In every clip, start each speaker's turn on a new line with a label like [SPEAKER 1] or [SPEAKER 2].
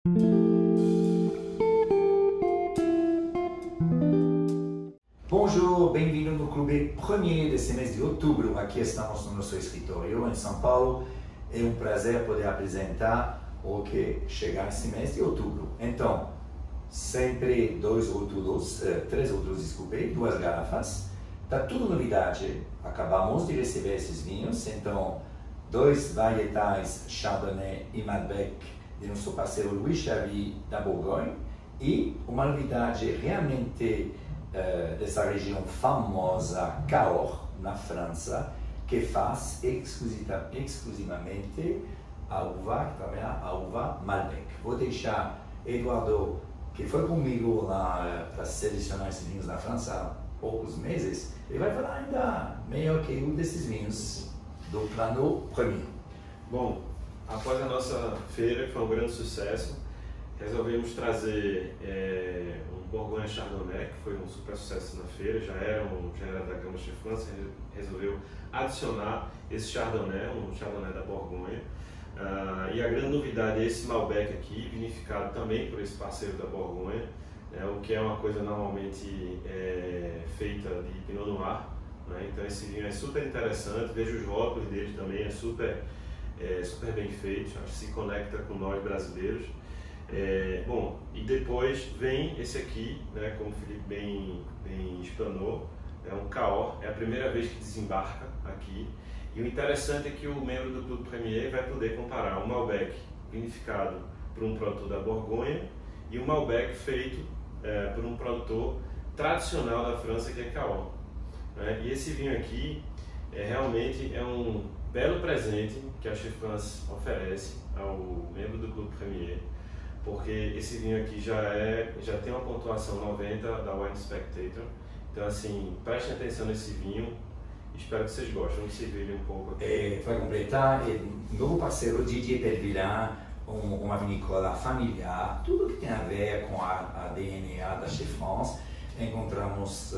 [SPEAKER 1] Bonjour, bem-vindo no Clube Premier desse mês de outubro. Aqui estamos no nosso escritório em São Paulo. É um prazer poder apresentar o que chegar esse mês de outubro. Então, sempre três rótulos, desculpe, 2 garrafas. Tá tudo novidade. Acabamos de receber esses vinhos, então 2 varietais Chardonnay e Malbec de nosso parceiro Louis Chavy da Bourgogne e uma novidade realmente dessa região famosa, Cahors, na França, que faz exclusivamente a uva Malbec. Vou deixar Eduardo, que foi comigo lá para selecionar esses vinhos na França há poucos meses, ele vai falar ainda melhor que um desses vinhos do plano Premier.
[SPEAKER 2] Bom, após a nossa feira, que foi um grande sucesso, resolvemos trazer um Bourgogne Chardonnay, que foi um super sucesso na feira, já era da gama de França, resolveu adicionar esse Chardonnay, um Chardonnay da Bourgogne. E a grande novidade é esse Malbec aqui, vinificado também por esse parceiro da Bourgogne, o que é uma coisa normalmente feita de Pinot Noir, né? Então esse vinho é super interessante, vejo os rótulos dele também, é super bem feito, acho que se conecta com nós brasileiros. Bom, e depois vem esse aqui, né, como o Felipe bem explanou, é um Cahors, é a primeira vez que desembarca aqui. E o interessante é que o membro do Clube Premier vai poder comparar um Malbec vinificado por um produtor da Bourgogne e um Malbec feito por um produtor tradicional da França, que é Cahors. E esse vinho aqui realmente é um belo presente que a Chez France oferece ao membro do Clube Premier, porque esse vinho aqui já tem uma pontuação 90 da Wine Spectator. Então assim, prestem atenção nesse vinho, espero que vocês gostem. Vamos servir ele um pouco aqui.
[SPEAKER 1] Para completar, novo parceiro Didier Pellevillain, uma vinícola familiar, tudo que tem a ver com a DNA da Chez France. Encontramos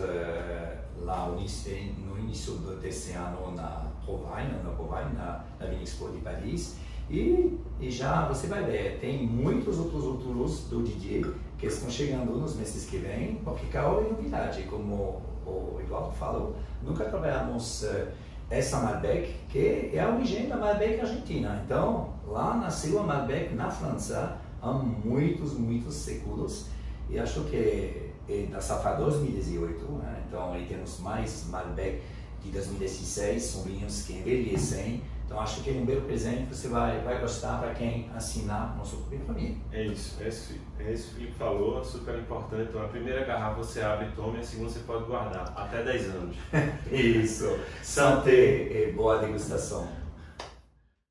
[SPEAKER 1] lá no início desse ano na Provine, na Vinexpo de Paris. E já você vai ver, tem muitos outros rótulos do Didier que estão chegando nos meses que vem, porque Cahors é novidade, como o Eduardo falou. Nunca trabalhamos essa Malbec, que é a origem da Malbec argentina. Então, lá nasceu a Malbec na França há muitos séculos, e acho que é da safra 2018, né? Então aí temos mais Malbec de 2016, são vinhos que envelhecem. Então acho que é um belo presente que você vai gostar para quem assinar nosso Clube Premier.
[SPEAKER 2] É isso que o Felipe falou, super importante. Então a primeira garrafa você abre e toma, e a segunda você pode guardar até 10 anos.
[SPEAKER 1] Isso, santé e boa degustação.